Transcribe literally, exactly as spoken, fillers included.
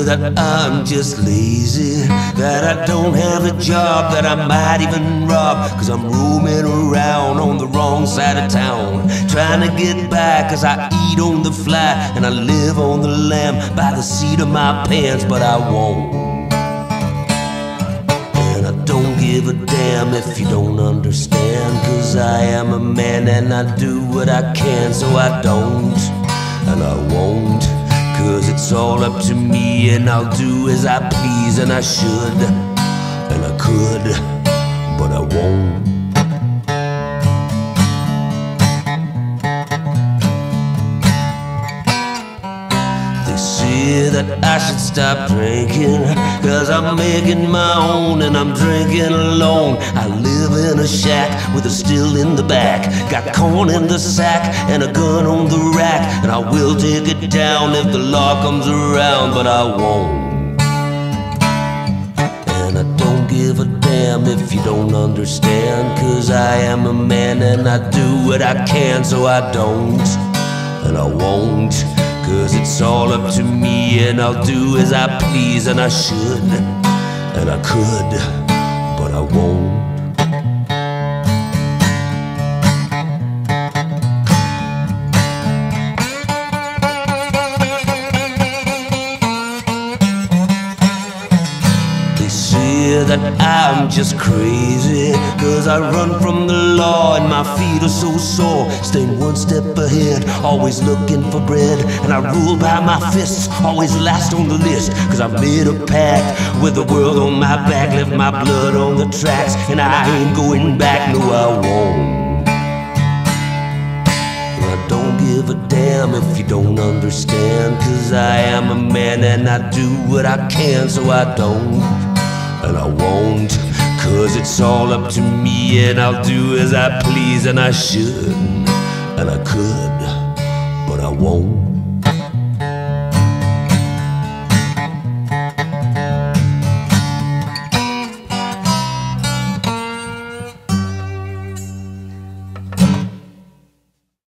that I'm just lazy, that I don't have a job, that I might even rob, cause I'm roaming around on the wrong side of town, trying to get by, cause I eat on the fly, and I live on the lamb by the seat of my pants, but I won't. And I don't give a damn if you don't understand, cause I am a man and I do what I can, so I don't, and I won't, cause it's all up to me, and I'll do as I please, and I should, and I could, but I won't. They say that I should stop drinking, cause I'm making my own and I'm drinking alone. I live in a shack with a still in the back, got corn in the sack and a gun on the rack, and I will take it down if the law comes around, but I won't. And I don't give a damn if you don't understand, cause I am a man and I do what I can, so I don't, and I won't, cause it's all up to me, and I'll do as I please, and I should, and I could, but I won't. They say that I'm just crazy, cause I run from the law and my feet are so sore, staying one step ahead, always looking for bread, and I rule by my fists, always last on the list, cause I made a pact with the world on my back, left my blood on the tracks, and I ain't going back, no I won't. And I don't give a damn if you don't understand, cause I am a man and I do what I can, so I don't, and I won't, cause it's all up to me, and I'll do as I please, and I should, and I could, but I won't.